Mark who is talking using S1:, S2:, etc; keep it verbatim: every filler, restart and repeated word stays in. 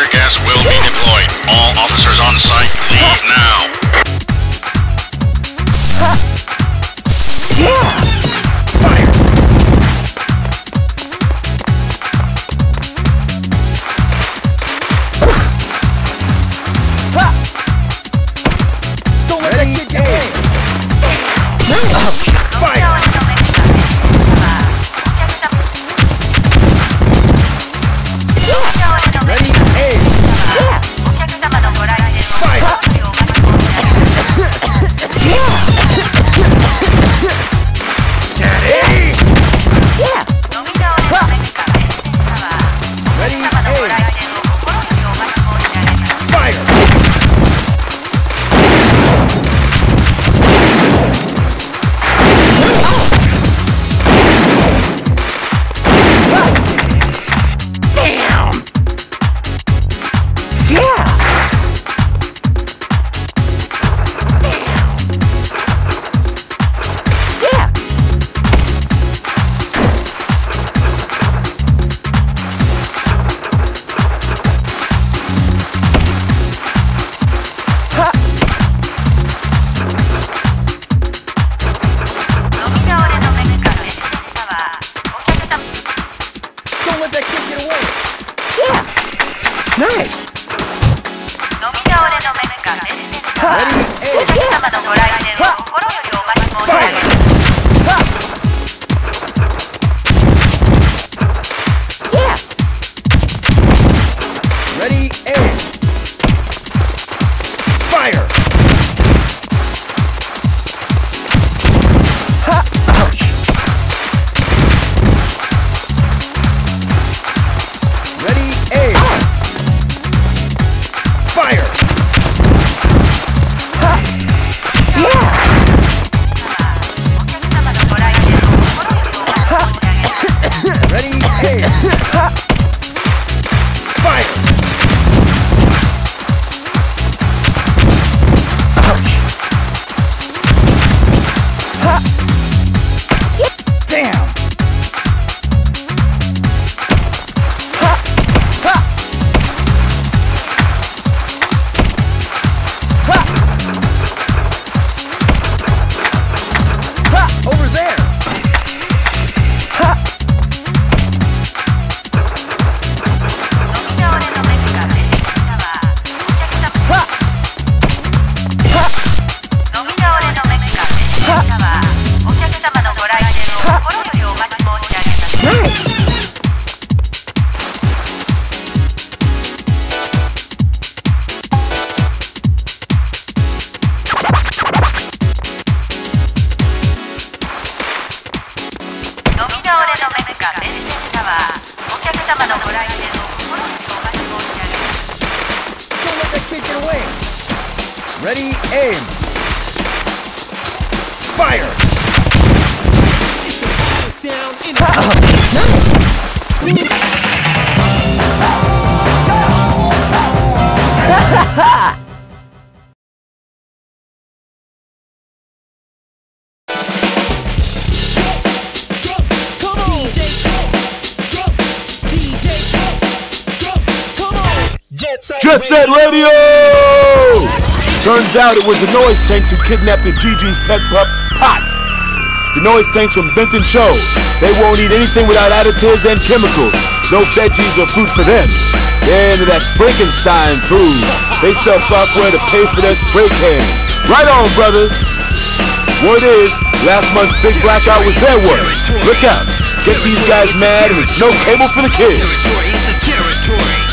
S1: Tear gas will be deployed. All officers on site, leave now.
S2: Yeah!
S3: Fire! Don't let that kid get away! Fire! Ready, aim! Fire! Steady!
S2: Yeah!
S3: Ready, aim! Fire!
S2: Damn! Yeah! Yeah!
S3: Don't let that kid get away!
S2: Yeah! Nice!
S3: Ready, aim! Fire!
S2: Yeah!
S3: Ready, aim! Fire!
S2: Ouch!
S3: Ready, aim! Fire!
S2: Yeah!
S3: Ready, aim! Fire!
S2: Ouch!
S3: Damn! Over there!
S2: Nice!
S3: Don't let that kid get away! Ready, aim! Fire!
S2: Nice!
S4: Jet Set Radio! Turns out it was the Noise Tanks who kidnapped the Gigi's pet pup, Hot. The Noise Tanks from Benton show. They won't eat anything without additives and chemicals. No veggies or fruit for them. They're into that Frankenstein food. They sell software to pay for their spray cans. Right on, brothers. Word is, last month's big blackout was their work. Look out. Get these guys mad and it's no cable for the kids.
S5: Territory, it's a territory.